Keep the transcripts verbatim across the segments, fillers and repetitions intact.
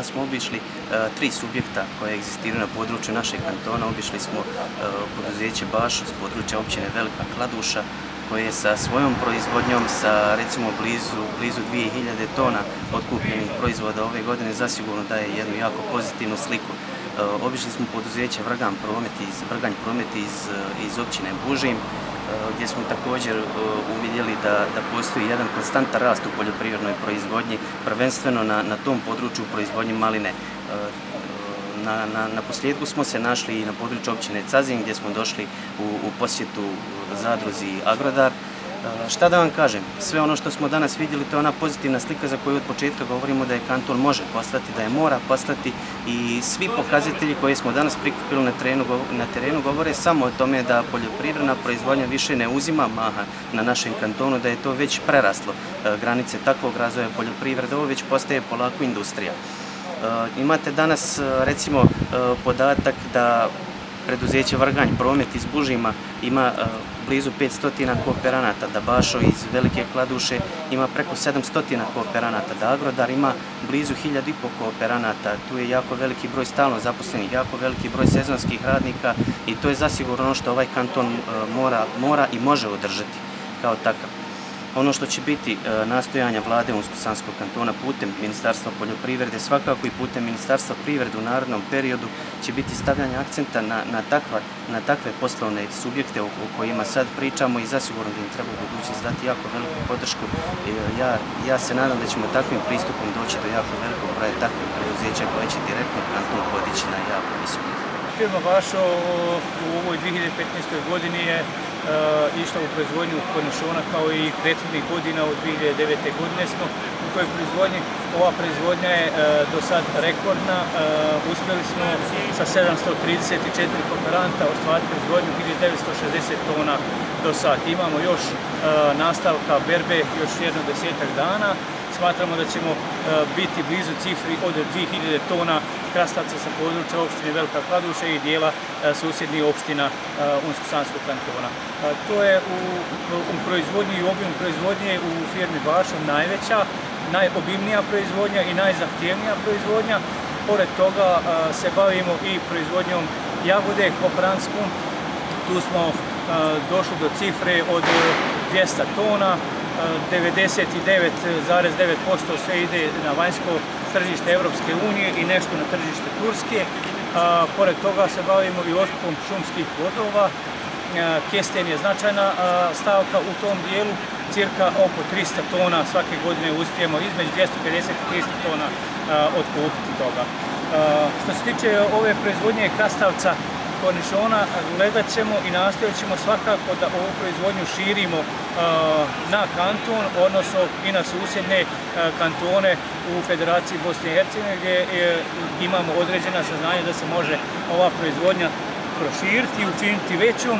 Danas smo obišli tri subjekta koje egzistiraju na području našeg kantona. Obišli smo poduzeće Bašo s područja općine Velika Kladuša, koje je sa svojom proizvodnjom, sa recimo blizu, blizu dvije hiljade tona otkupljenih proizvoda ove godine, zasigurno daje jednu jako pozitivnu sliku. Obišli smo poduzeće Vrganj Promet iz, Vrganj Promet iz, iz općine Bužim, gdje smo također uvidjeli da, da postoji jedan konstantan rast u poljoprivrednoj proizvodnji, prvenstveno na, na tom području proizvodnje maline. Na, na, na posljedku smo se našli i na području općine Cazin, gdje smo došli u, u posjetu zadruzi Agrodar. Šta da vam kažem, sve ono što smo danas vidjeli, to je ona pozitivna slika za koju od početka govorimo da je kanton može postati, da je mora postati, i svi pokazatelji koje smo danas prikupili na terenu, na terenu govore samo o tome da poljoprivredna proizvodnja više ne uzima maha na našem kantonu, da je to već preraslo granice takvog razvoja poljoprivrede, ovo već postaje polako industrija. Imate danas recimo podatak da preduzeće Vrganj Promet iz Bužima ima blizu petsto kooperanata, da Bašo iz Velike Kladuše ima preko sedamsto kooperanata, da Agrodar ima blizu hiljadu i po kooperanata. Tu je jako veliki broj stalno zaposlenih, jako veliki broj sezonskih radnika i to je zasigurno ono što ovaj kanton mora, mora i može održati kao takav. Ono što će biti nastojanja vlade Unsko-Sanskog kantona putem Ministarstva poljoprivrede, svakako i putem Ministarstva privrede u narednom periodu, će biti stavljanje akcenta na, na, takva, na takve poslovne subjekte o, o kojima sad pričamo i zasigurno da im treba u budućnosti dati jako veliku podršku. Ja, ja se nadam da ćemo takvim pristupom doći do jako velikog broja takvih preduzeća koje će direktno kanton podići na jako visoko. Firma Bašo u ovoj dvije hiljade petnaestoj godini je uh, išla u proizvodnju kornišona kao i prethodnih godina. Od dvije hiljade devete godine smo u toj proizvodnji. Ova proizvodnja je uh, do sad rekordna. Uh, uspjeli smo sa sedamsto trideset četiri kooperanta ostvariti proizvodnju hiljadu devetsto šezdeset tona do sad. Imamo još uh, nastavka berbe još jedno desetak dana. Smatramo da ćemo uh, biti blizu cifri od dvije hiljade tona krastavca sa područja opštine Velika Kladuša i dijela uh, susjednih opština uh, Unsko-Sanskog kantona. Uh, to je u, u proizvodnji i obim proizvodnje u firmi Bašo najveća, najobimnija proizvodnja i najzahtjevnija proizvodnja. Pored toga uh, se bavimo i proizvodnjom jagode kooperantskom. Tu smo uh, došli do cifre od dvjesto tona. devedeset devet zarez devet posto sve ide na vanjsko tržište Evropske unije i nešto na tržište Turske. A, pored toga se bavimo i otkupom šumskih plodova. Kesten je značajna a, stavka u tom dijelu, cirka oko tristo tona svake godine uspijemo između dvjesto pedeset i tristo tona a, otkupiti toga. A, što se tiče ove proizvodnje krastavca kornišona, gledat ćemo i nastojat ćemo svakako da ovu proizvodnju širimo uh, na kanton, odnosno i na susjedne uh, kantone u Federaciji Bosne i Hercegovine, gdje uh, imamo određena saznanja da se može ova proizvodnja proširiti i učiniti većom,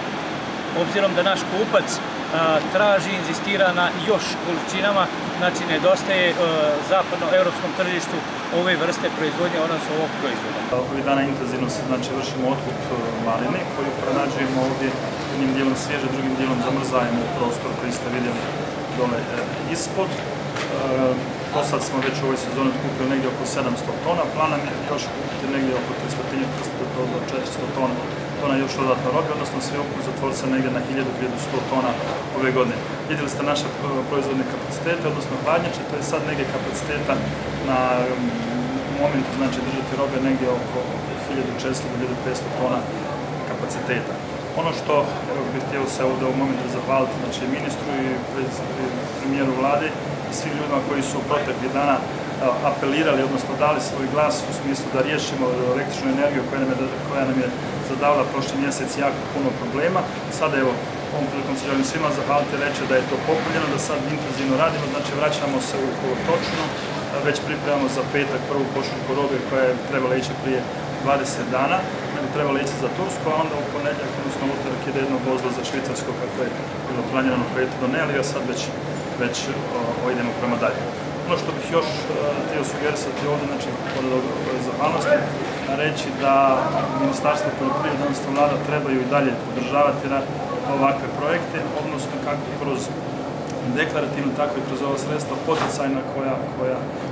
obzirom da naš kupac uh, traži, inzistira na još količinama, znači nedostaje uh, zapadnoevropskom tržištu ove vrste proizvodnje, odnosno ovog proizvoda. Ovih dana intenzivno se znači, vršimo otkup maline koju pronađujemo ovdje jednim dijelom svježe, drugim dijelom zamrzajemo u prostor koji ste vidjeli dole e, ispod. E, do sad smo već u ovoj sezoni otkupili negdje oko sedamsto tona, plan je još kupiti negdje oko tristo do četiristo tona, tona još dodatno robe, odnosno sve ukupno zatvori se negdje na hiljadu do hiljadu sto tona ove godine. Vidjeli ste naše proizvodne kapacitete, odnosno hladnjače, to je sad negdje kapaciteta na momentu, znači držati robe negdje oko hiljadu četiristo do hiljadu petsto tona kapaciteta. Ono što evo, bih htio se ovdje u momentu zahvaliti, znači ministru i premijeru vlade i svim ljudima koji su proteklih dana apelirali, odnosno dali svoj glas u smislu da riješimo električnu energiju koja nam je, koja nam je zadavila prošli mjesec jako puno problema. Sada evo, ovom prilikom se želim svima zahvaliti i reći da je to popunjeno, da sad intenzivno radimo, znači vraćamo se u točno, već pripremamo za petak prvu pošiljku robe koja je trebala ići prije dvadeset dana, ne bi trebala ići za Tursku, a onda u ponedjeljak, odnosno utorak ide jedno vozilo za Švicarsko kako je bilo planirano projektu do Neli, a sad već, već o, o, idemo prema dalje. Ono što bih još htio sugerisati ovdje, znači od zahvalnosti, reći da Ministarstvo poljoprivrede, odnosno vlada, trebaju i dalje podržavati ovakve projekte, odnosno kako kroz deklarativno, tako i kroz ova sredstva poticajna koja, koja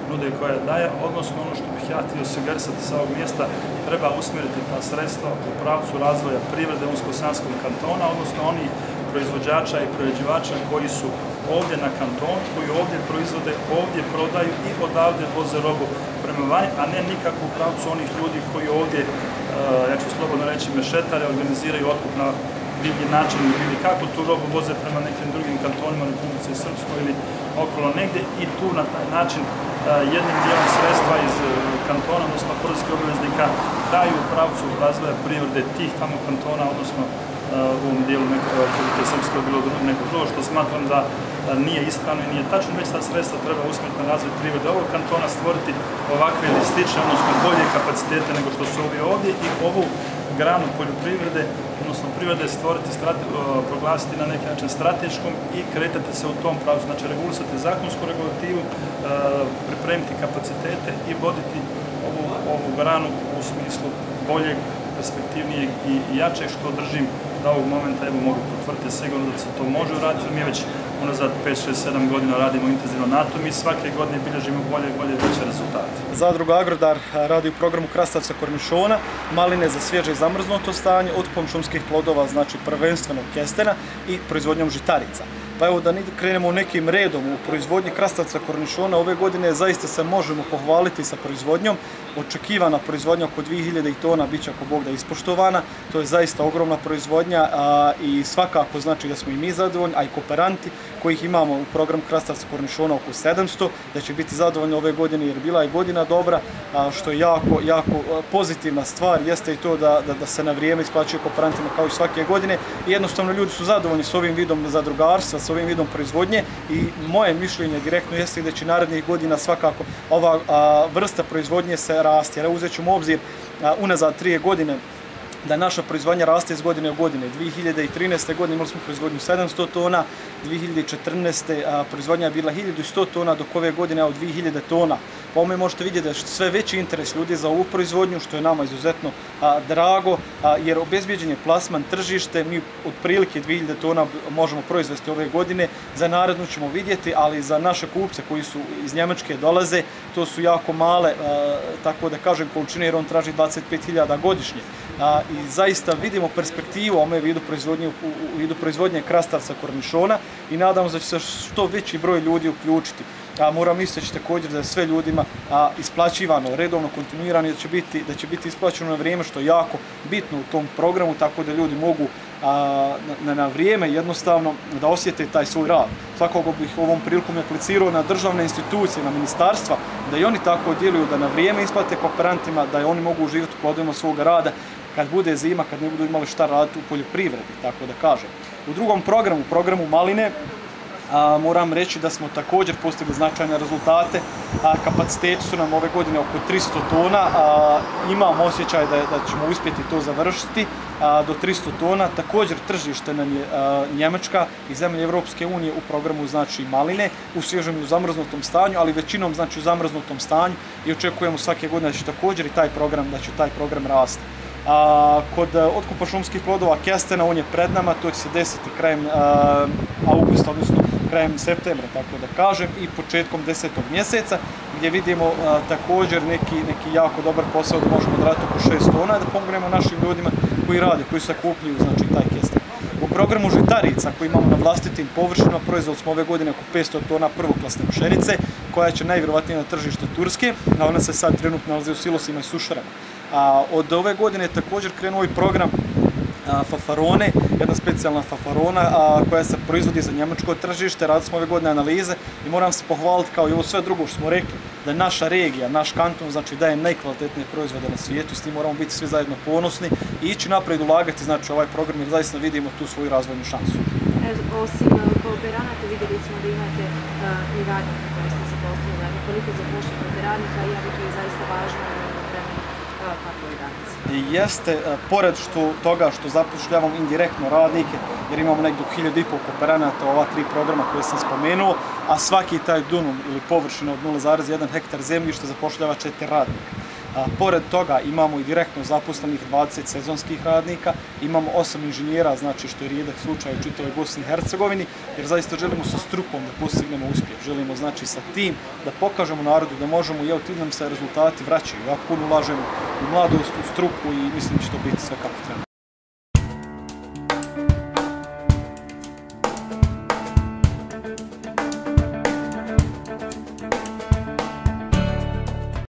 nude koja daje, odnosno ono što bih ja htio sugerisati sa ovog mjesta, treba usmjeriti ta sredstva u pravcu razvoja privrede Unsko-Sanskog kantona, odnosno oni proizvođača i prerađivača koji su ovdje na kantonu, koji ovdje proizvode, ovdje prodaju i odavde voze robu prema vani, a ne nikako u pravcu onih ljudi koji ovdje, ja ću slobodno reći, mešetare, organiziraju otkup na divlji način ili kako tu robu voze prema nekim drugim kantonima, Republici Srpskoj ili okolo negdje, i tu na taj način jednim dijelom sredstva iz kantona, odnosno poreskih obveznika, daju u pravcu razvoja privrede tih tamo kantona, odnosno u ovom dijelu Republike Srpske bilo neko drugo, što smatram da nije ispravno i nije tačno, već ta sredstva treba usmjeriti na razvoj privrede ovog kantona, stvoriti ovakve listiće, odnosno bolje kapacitete nego što su ovi ovdje, i ovu granu poljoprivrede, odnosno privrede, stvoriti, proglasiti na neki način strateškom i kretati se u tom pravcu, znači regulisati zakonsku regulativu, pripremiti kapacitete i voditi ovu, ovu granu u smislu boljeg, perspektivnijeg i jačeg, što držim da ovog momenta evo mogu potvrditi sigurno da se to može uraditi, jer mi već unazad pet, šest, sedam godina radimo intenzivno na tom i svake godine bilježimo bolje i bolje veće rezultate. Zadruga Agrodar radi u programu krastavca kornišona, maline za svježe i zamrznuto stanje, otkupom šumskih plodova, znači prvenstveno kestena, i proizvodnjom žitarica. Pa evo da krenemo nekim redom u proizvodnji krastavca kornišona, ove godine zaista se možemo pohvaliti sa proizvodnjom. Očekivana proizvodnja oko dvije hiljade tona bit će ako Bog da ispoštovana, to je zaista ogromna proizvodnja a, i svakako znači da smo i mi zadovoljni, a i kooperanti kojih imamo u programu krastavca kornišona oko sedamsto, da će biti zadovoljni ove godine jer bila je godina dobra, a, što je jako, jako pozitivna stvar, jeste i to da, da, da se na vrijeme isplaćuje kooperantima kao i svake godine i jednostavno ljudi su zadovoljni s ovim vidom zadrugarstva, s ovim vidom proizvodnje i moje mišljenje direktno jeste da će narednih godina svakako ova a, vrsta proizvodnje se rasti. Jer uzet ćemo u obzir a, unazad tri godine da naša proizvodnja raste iz godine u godine. dvije hiljade trinaeste. godine imali smo proizvodnju sedamsto tona, dvije hiljade četrnaeste. A, proizvodnja je bila hiljadu sto tona, dok ove godine od dvije hiljade tona. Po ovome možete vidjeti da je sve veći interes ljudi za ovu proizvodnju, što je nama izuzetno a, drago, a, jer obezbijeđen je plasman tržište, mi otprilike dvije hiljade tona možemo proizvesti ove godine, za narednu ćemo vidjeti, ali za naše kupce koji su iz Njemačke dolaze, to su jako male, a, tako da kažem, količine, jer on traži dvadeset pet hiljada godišnje. A, I zaista vidimo perspektivu u ome vidu proizvodnje, u, u vidu proizvodnje krastavca kornišona i nadamo se da će se što veći broj ljudi uključiti. A moram istaći također da je sve ljudima a, isplaćivano, redovno, kontinuirano, da će biti, da će biti isplaćeno na vrijeme, što je jako bitno u tom programu, tako da ljudi mogu a, na, na vrijeme jednostavno da osjete taj svoj rad. Svakako bih ovom prilikom aplicirao na državne institucije, na ministarstva, da i oni tako djeluju, da na vrijeme isplate kooperantima, da i oni mogu uživati u plodovima svoga rada kad bude zima, kad ne budu imali šta raditi u poljoprivredi, tako da kažem. U drugom programu, programu maline, A, moram reći da smo također postigli značajne rezultate. A, kapaciteti su nam ove godine oko tristo tona. A, imamo osjećaj da, da ćemo uspjeti to završiti a, do tristo tona. Također tržište nam je a, Njemačka i zemlje Evropske unije u programu znači maline, u svježem i u zamrznutom stanju, ali većinom znači u zamrznutom stanju i očekujemo svake godine da će također i taj program, da će taj program rasti. A, kod a, otkupa šumskih plodova kestena, on je pred nama, to će se desiti krajem a, augusta, odnosno krajem septembra, tako da kažem, i početkom desetog mjeseca, gdje vidimo a, također neki, neki jako dobar posao da možemo odraditi oko šest tona, da pomognemo našim ljudima koji rade, koji sakupljuju znači taj kesten. U programu žitarica koji imamo na vlastitim površinama proizveli smo ove godine oko petsto tona prvoklasne pšenice, koja će najvjerovatnije na tržište Turske, a ona se sad trenutno nalazi u silosima i sušarama. A od ove godine je također krenuo i program a, fafarone, jedna specijalna fafarona a, koja se proizvodi za njemačko tržište. Radili smo ove godine analize i moram se pohvaliti, kao i ovo sve drugo što smo rekli, da je naša regija, naš kanton, znači daje najkvalitetnije proizvode na svijetu, s tim moramo biti svi zajedno ponosni i ići naprijed, ulagati znači ovaj program, jer zaista vidimo tu svoju razvojnu šansu. Osim kooperanata vidjeli smo da imate uh, i radnika koji ste se postavili, koliko zapošljavate radnika, i ja bih to je zaista važno u vremenu kako je danas. Jeste, pored što, toga što zapošljavamo indirektno radnike, jer imamo nekdo hiljadu i pol kooperanata ova tri programa koje sam spomenuo, a svaki taj dunum ili površina od nula zarez jedan hektar zemljišta zapošljava četiri radnika. A, pored toga imamo i direktno zaposlenih dvadeset sezonskih radnika, imamo osam inženjera, znači što je rijedak slučaj u čitavoj Bosni i Hercegovini, jer zaista želimo sa strukom da postignemo uspjeh. Želimo znači sa tim da pokažemo narodu da možemo i evo ti nam se rezultati vraćaju. Ja puno ulažem u mladost, u struku i mislim da će to biti sve kako treba.